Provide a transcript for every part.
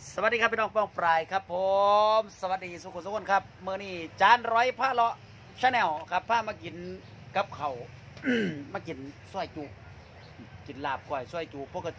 สวัสดีครับพี่น้องป้องปลายครับผมสวัสดีสุขุมสุขนครับเมื่อนี้จานร้อยผ้าเลาะชาแนลครับผ้ามากินกับเขาว มากินซอยจุกินลาบก้อยซอยจุ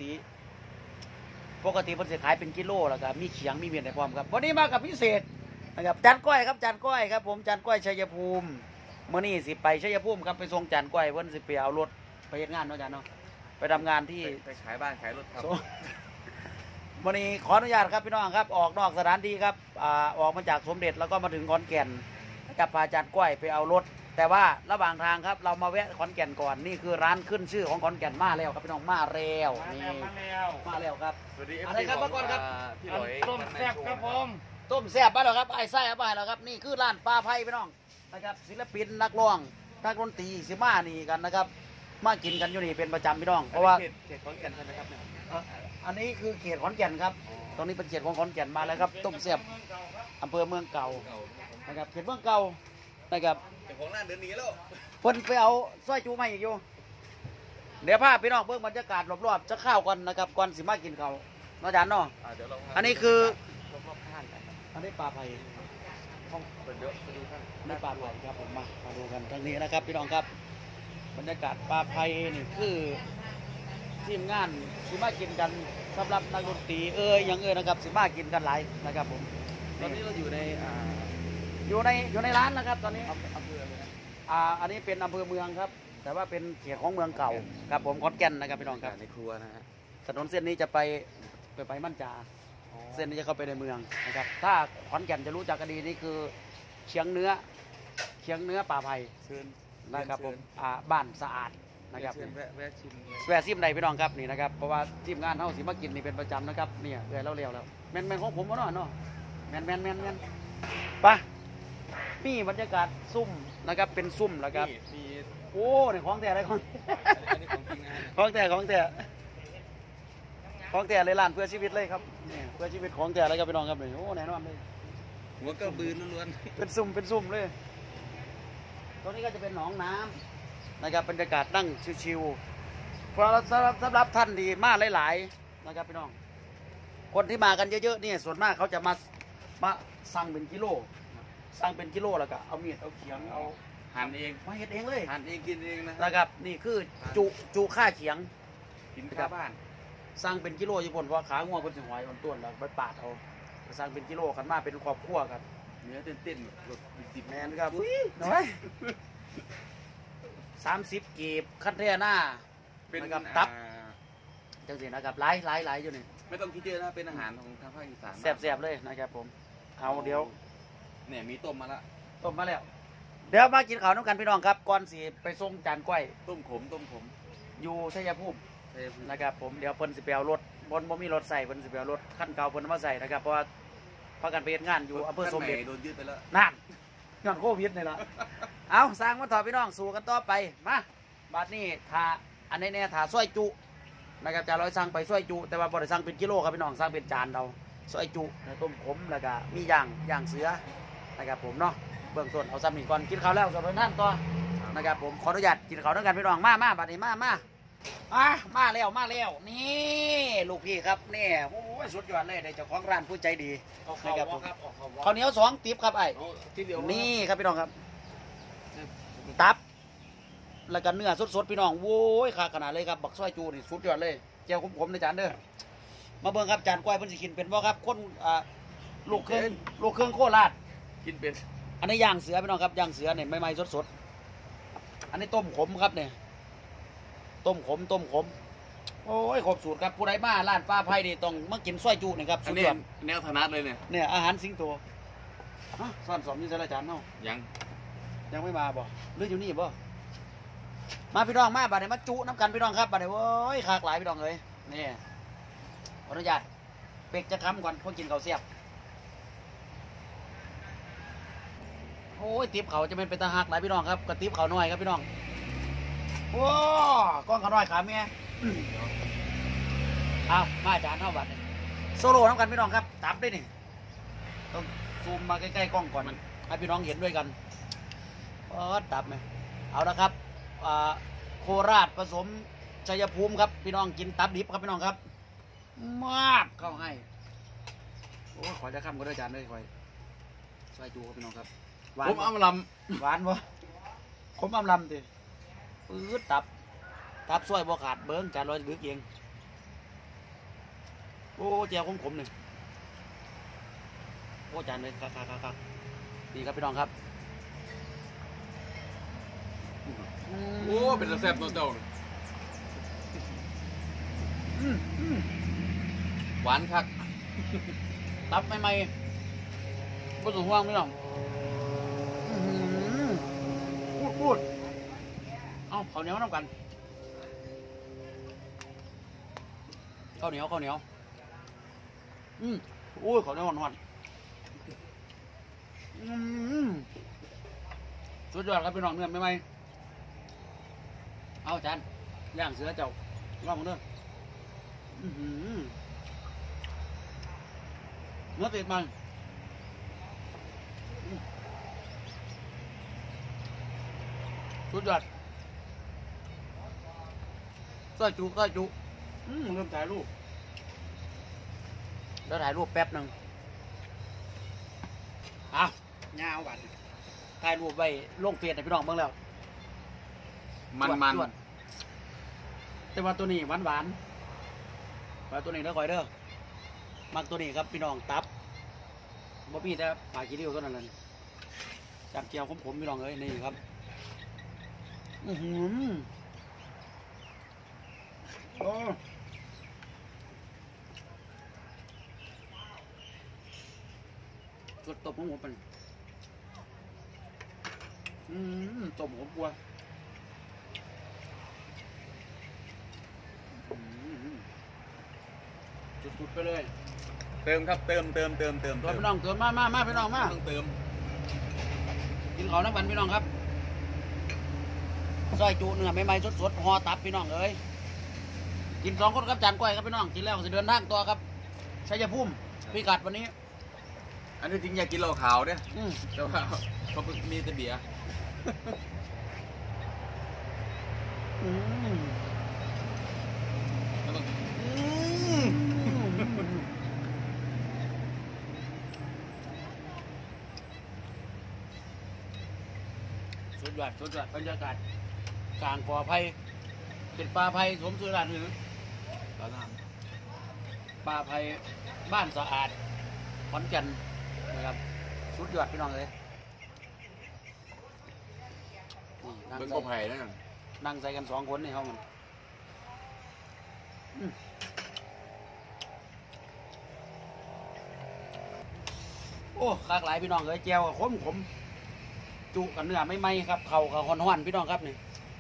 ปกติเพิ่นสิขายเป็นกิโลแล้วก็มีเขียงมีเมียนในพร้อมครับวันนี้มากับพิเศษนะครับจานก้อยครับจานก้อยครับผมจานก้อยชัยภูมิเมื่อนี้สิไปชัยภูมิครับไปส่งจานก้อยเพิ่นสิไปเอารถไปเฮ็ดงานเนาะจานเนาะไปทำงานที่ไปขายบ้านขายรถครับวันนี้ขออนุญาตครับพี่น้องครับออกนอกสถานที่ครับออกมาจากสมเด็จแล้วก็มาถึงขอนแก่นกับพาอาจารย์ก้อยไปเอารถแต่ว่าระหว่างทางครับเรามาแวะขอนแก่นก่อนนี่คือร้านขึ้นชื่อของขอนแก่นมาแล้วครับพี่น้องมาแล้วนี่มาแล้วครับสวัสดีอะไรครับเมื่อก่อนครับพี่หลอยต้มแซ่บครับผมต้มแซ่บบ้านเราครับไอ้ไส้เอาไปแล้วครับนี่คือร้านปลาไผ่พี่น้องนะครับศิลปินนักร้องนักดนตรีสิมานี่กันนะครับมากินกันอยู่นี่เป็นประจำพี่น้องเพราะว่าเขตขอนแก่นใช่ไหมครับเนี่ยอันนี้คือเขตขอนแก่นครับตรงนี้เป็นเขตของขอนแก่นมาแล้วครับต้มแซ่บอำเภอเมืองเก่านะครับเขตเมืองเก่านะครับเจ้าของร้านเดินหนีแล้วเพิ่นไปเอาสร้อยจูมาอีกอยู่เดี๋ยวพาพี่น้องเบิ่งบรรยากาศรอบๆจะข้าวก่อนนะครับก่อนสิมากินข้าวเนาะอาจารย์เนาะเดี๋ยวเราอันนี้คือรอบๆข้างกันครับอันนี้ปลาไผ่ห้องเปิดเยอะไปดูข้างนี่ปลาไผ่ครับผมมาดูกันทางนี้นะครับพี่น้องครับบรรยากาศปลาไผ่นี่คือทีมงานสิมากินกันสำหรับนักดนตรียังนะครับสิมากินกันหลายนะครับผมตอนนี้เราอยู่ในอยู่ในร้านนะครับตอนนี้อำเภอเลยนะอันนี้เป็นอำเภอเมืองครับแต่ว่าเป็นเขตของเมืองเก่าครับผมขอนแก่นนะครับพี่น้องครับในครัวนะฮะถนนเส้นนี้จะไปมั่นจาเส้นนี้จะเข้าไปในเมืองนะครับถ้าขอนแก่นจะรู้จักกันดีนี่คือเชียงเนื้อป่าไผ่เชิญนะครับผมบ้านสะอาดนะครับเชิญแวะชิมเลยแวะซิมใดพี่น้องครับนี่นะครับเพราะว่าทีมงานเฮาสิมากินนี่เป็นประจำนะครับเนี่ยเอื่อยแล้วแม่นของผมบ่เนาะแม่นไปนี่บรรยากาศซุ่มนะครับเป็นซุ่มแล้วครับมีโอ้เนี่ยของแต่อะไรของอันนี้ของจริงนะฮะของแต่เลยร้านเพื่อชีวิตเลยครับเนี่ยเพื่อชีวิตของแต่อะไรครับพี่น้องครับนี่โอ้แน่นอนเลยหัวกระบือล้วนเป็นซุ่มเลยตรงนี้ก็จะเป็นหนองน้ำนะครับบรรยากาศนั่งชิวๆเพราะสำหรับท่านดีมากหลายๆนะครับพี่น้องคนที่มากันเยอะๆเนี่ยส่วนมากเขาจะมาสั่งเป็นกิโลแล้วก็เอามีดเอาเขียงเอาๆหั่นเองมาเฮ็ดเองเลยหั่นเองกินเองนะนะครับนี่คือจุค่าเขียงกินข้าวบ้านสั่งเป็นกิโลญี่ปุ่นเพราะขาง่วงเป็นสิหอยอ่อนต้วนแล้วไปปาดเอาสั่งเป็นกิโลกันมาเป็นครอบครัวกันเนื้อเต้นๆรสดิบแมนครับน้อย30 กีบขั้นเทหน้าๆเป็นนะครับตับจังสินะครับหลายอยู่นี่ไม่ต้องคิดเยอะนะเป็นอาหารของทางภาคอีสานแซ่บๆเลยนะครับผมเอาเดี๋ยวเนี่ยมีต้มมาละต้มมาแล้ว เดี๋ยวมากินข้าวน้ำกันพี่น้องครับก่อนสิไปส่งจานกล้วยต้มขมอยู่ชัยภูมิใช่ไหมนะครับผมเดี๋ยวเพิ่นสิไปเอารถบ่มีรถใส่เพิ่นสิไปเอารถคันเก่าเพิ่นเอามาใส่นะครับเพราะว่าพากันไปเฮ็ดงานอยู่อำเภอสมเด็จโดนยึดไปแล้วนั่นย้อนโควิดนี่ล่ะ เอาสร้างมาถอดพี่น้องสู่กันต่อไปมาบัดนี้ถ้าอันนี้เนี่ยถ้าซอยจุนะครับจะร้อยสั่งไปซอยจุแต่ว่าบ่ได้สั่งเป็นกิโลครับพี่น้องสั่งเป็นจานเราซอยจุต้มขมแล้วก็มีย่างเสือนะครับผมเนาะเบื้องต้นเอาซ้ำนี่ก่อนกินข้าวแล้วสำหรับท่านต่อนะครับผมขออนุญาตกินข้าวด้วยกันพี่น้องมาบัดนี้มาแล้วนี่ลูกพี่ครับนี่โอ้ยสุดยอดเลยได้เจ้าของร้านผู้ใจดีนะครับผมข้าวเหนียว2 ติ๊บครับไอ้ที่เดียวนี่ครับพี่น้องครับตับแล้วก็เนื้อสดๆพี่น้องโว้ยขาขนาดเลยครับบักซอยจูนี่สุดยอดเลยเจ้าผมในจานเด้อมาเบิ่งครับจานกล้วยเพิ่นสิกินเป็นบ่ครับคนลูกเครื่องโคราชกินเป็นอันนี้ย่างเสือพี่น้องครับย่างเสือเนี่ยใหม่ๆสดๆอันนี้ต้มขมครับเนี่ยต้มขมโอ้ยครบสูตรครับผู้ใดมาร้านป้าไผ่นี่ต้องมากินซอยจูนี่ครับอัสุนดนี้ยอดแนวถนัดเลยเนี่ยเนี่ยอาหารสิงโตฮะซ่อนสมนี่ใช่ละจานเนาะยังไม่มาบ่หรืออยู่นี่บ่มาพี่น้องมาบัดนี้มาจุน้ำกันพี่น้องครับบัดนี้โอ้ยขากหลายพี่น้องเลยนี่ขออนุญาตเป็กจะค้ำก่อนพวกกินข้าวเสียบโอ้ยติบเขาจะเป็นตาหักหลายพี่น้องครับกระติบเขาน้อยครับพี่น้องโอ้ก้อนเขาน้อยขาเมียเอามาจานเท่าบัดนี้โซโล่น้ำกันพี่น้องครับตับได้นี่ต้องซูมมาใกล้ๆกล้องก่อนมันให้พี่น้องเห็นด้วยกันตับไหมเอาละครับโคราชผสมชัยภูมิครับพี่น้องกินตับดิบครับพี่น้องครับมากเข้าให้ขอจะข้ามก็ได้จานเลยคอยซอยจูครับพี่น้องครับหวานผมเอามาลหวานบ่ขมอำลำติปื๊ดตับซอยบ่ขาดเบิ้งจานลอยดึกเองโอ้แจวขมๆนี่โอ้จานเลยครับนี่ครับพี่น้องครับำโอ้เป็นตาแซ่บตัวเจ้าน่ะหวานคักตับใหม่ๆบ่สูงห่วงพี่น้องพูดเอาข้าวเหนียวน้ำกันข้าวเหนียวโอ้ยข้าวเหนียวหวานสุดยอดครับพี่น้องเนื้อใหม่ๆเอาจานย่างเสือเจ้าลองมาเด้อเนื้อติดมันสุดยอดซอยจุเริ่มถ่ายรูปแล้วถ่ายรูปแป๊บหนึ่งเอาเงาบัดถ่ายรูปไว้ลงเฟซให้พี่น้องเบิ่งแล้วมันจวดแต่ว่าตัวนี้หวานว่าตัวนี้เด้อคอยเด้อมักตัวนี้ครับพี่น้องตับบ่มีแต่ปลาขี้ริ้วตัวนั้นเลยจับเจียวขมๆพี่น้องเอ้ยนี่ครับโอ้สดตบของผมเป็นตบผมกลัวสุดๆไปเลยเติมครับเติมตัวพี่น้องเติมมาพี่น้องมาต้องเติมกินข้าวน้ำกันพี่น้องครับซอยจุเนื้อใหม่ๆสดๆห่อตับพี่น้องเอ้ยกิน2 คนครับจานก้อยครับพี่น้องกินแล้วจะเดินทางต่อครับชัยภูมิพิกัดวันนี้อันนี้จริงอยากกินเหล้าขาวเนี่ยอืมแต่ว่าเขามีแต่เบียร์อืมแล้วต้องสุดยอดบรรยากาศกลางป่อไผ่เป็นป่าไผ่สมชื่อร้านหรือตอนนั้นป่าไผ่บ้านสะอาดขอนแก่นนะครับสุดยอดพี่น้องเลยนี่นั่งเบิ้งใส่กบไผ่นั่นน่ะนั่งใส่กัน2 คนในห้องมันโอ้คากหลายพี่น้องเลยแจวกับขมจุกับเนื้อไม่ไหมครับเข่ากับหอนๆพี่น้องครับนี่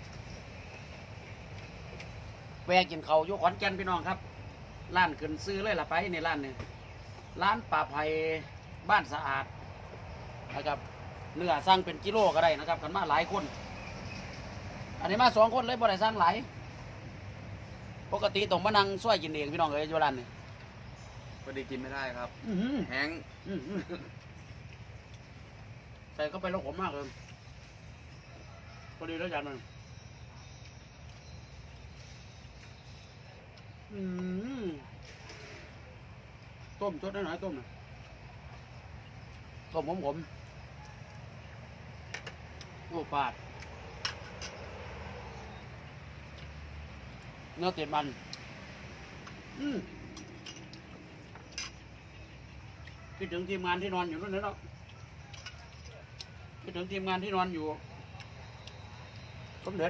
แวะกินเขาอยู่ขอนแก่นพี่น้องครับร้านขึ้นซื้อเลยล่ะไปในร้านนี่ร้านป่าไผ่บ้านสะอาดนะครับเนื้อสั่งเป็นกิโลก็ได้นะครับกันมาหลายคน อันนี้มา2 คนเลยบ่ได้สั่งหลายปกติต้องมานั่งช่วยกินเองพี่น้องเอ้ยอยู่ร้านนี่พอดีกินไม่ได้ครับ แห้งใส่เข้าไปแล้วขมมากเลยพอดีแล้วจานมันต้มจดได้หน่อยต้มนะต้มผมโอ้ปาดเนื้อติดมันคิดถึงทีมงานที่นอนอยู่นู่นนี่เนาะคิดถึงทีมงานที่นอนอยู่สมเด็จ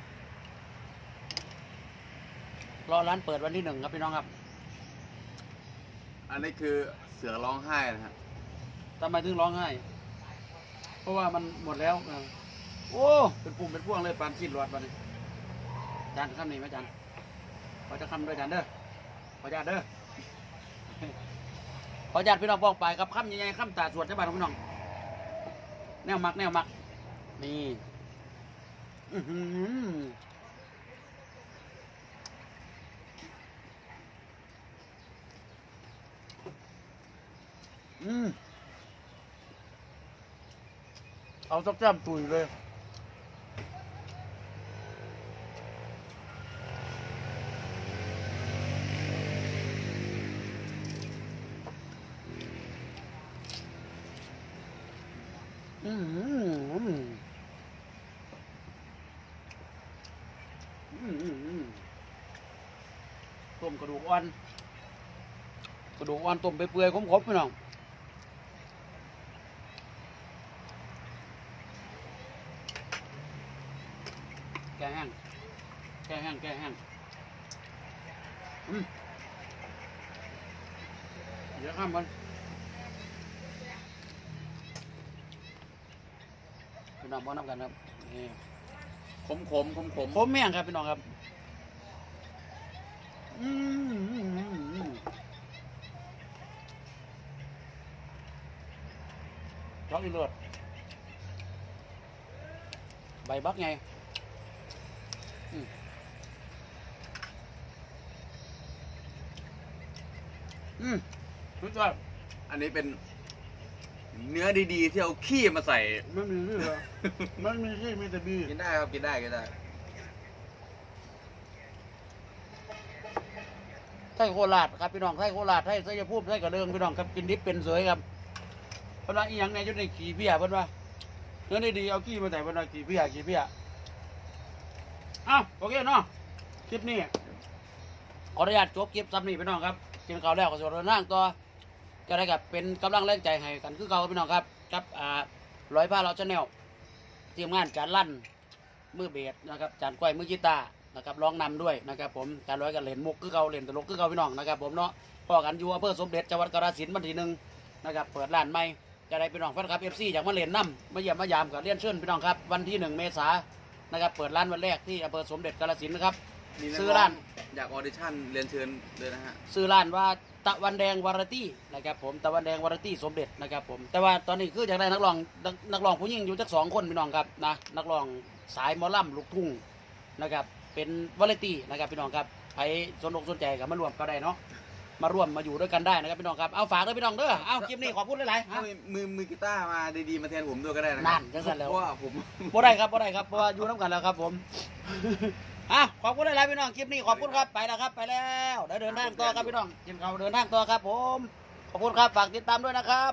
รอร้านเปิดวันที่1ครับพี่น้องครับอันนี้คือเสือร้องไห้นะฮะทำไมถึงร้องไห้เพราะว่ามันหมดแล้วโอ้เป็นปุ่มเป็นพวงเลยปานขีดหลอดมาเนี่ยจานคำนี้ไหมจานขอจะคำด้วยจานเด้อขอญาตเด้อขอญาตพี่น้องบอกไปครับคำใหญ่ๆคำตาสวดใช่ป่ะพี่น้องแนวมักนี่เอาสักแก้มตุยเลยต้มกระดูกอ่อนต้มไปเปื่อยขมๆพี่น้องแกงแห้งเดี๋ยวข้ามมันพี่น้องมาน้ำกันครับนี่ขมผมแม่งครับพี่น้องครับช็อกอีเลือดใบบักไงรู้จักอันนี้เป็นเนื้อดีๆที่เอาขี้มาใส่ไม่มีที่เหรอมันมีที่มีแต่บีกินได้ครับกินได้ไส้โคราชครับพี่น้องไส้โคราชไส้ชัยภูมิไส้กระเดิงพี่น้องครับกินดิบเป็นเสยครับเพราะว่าอีหยังเนี่ยอยู่ในขี้เพี้ยเพิ่นว่าเนื้อดีเอาขี้มาใส่เพิ่นว่าขี้เพี้ยอ้าวโอเคเนาะคลิปนี้ขออนุญาตจบคลิปซ้ำนี้พี่น้องครับกินข้าวแล้วก็สวดนั่งต่อจะได้กับเป็นกำลังแรงใจให้กันคือเก่าพี่น้องครับกับร้อยผ้าเราชาแนลทีมงานจานลั่นมือเบสนะครับจานก้อยมือกีตาร์นะครับร้องนำด้วยนะครับผมจานร้อยกันเล่นมุกคือเก่าเล่นตลกคือเก่าพี่น้องนะครับผมเนาะพอกันอยู่อำเภอสมเด็จจังหวัดกาฬสินธุ์วันที่ 1นะครับเปิดร้านใหม่จะได้พี่น้องแฟนคลับ FC อยากมาเล่นน้ำมาเยี่ยมมายามกับเลี้ยนเชิญพี่น้องครับวันที่ 1 เมษายนนะครับเปิดร้านวันแรกที่อำเภอสมเด็จกาฬสินธุ์นะครับมีนักซื้อร้านอยากออดิชั่นเรียนเชิญเลยนะฮะซื้อร้านว่าตะวันแดงวาไรตี้นะครับผมตะวันแดงวาไรตี้สมเด็จนะครับผมแต่ว่าตอนนี้คืออยากได้นักร้องผู้หญิงอยู่จัก2 คนพี่น้องครับนะนักร้องสายหมอลำลูกทุ่งนะครับเป็นวาไรตี้นะครับพี่น้องครับใครสนอกสนใจกับมารวมก็ได้เนาะมาร่วมมาอยู่ด้วยกันได้นะครับพี่น้องครับเอาฝากด้วยพี่น้องเด้อเอาคลิปนี้ขอพูดหลายๆถ้ามือกีตาร์มาดีๆมาแทนผมด้วยก็ได้นะนั่นจังสันแล้วเพราะว่าผมบ่ได้ครับเพราะว่าอยู่น้ำกันแล้วครับผม ขอบคุณหลายๆพี่น้องคลิปนี้ขอบคุณครับไปแล้วครับไปแล้วเดี๋ยวเดินทางต่อครับพี่น้องกินข้าวเดินทางต่อครับผมขอบคุณครับฝากติดตามด้วยนะครับ